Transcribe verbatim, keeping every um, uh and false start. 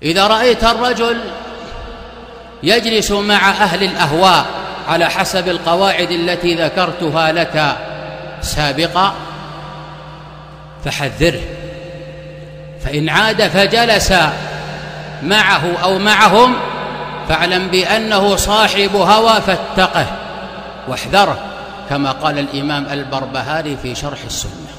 إذا رأيت الرجل يجلس مع أهل الأهواء على حسب القواعد التي ذكرتها لك سابقا فحذره، فإن عاد فجلس معه أو معهم فاعلم بأنه صاحب هوى فاتقه واحذره، كما قال الإمام البربهاري في شرح السنة.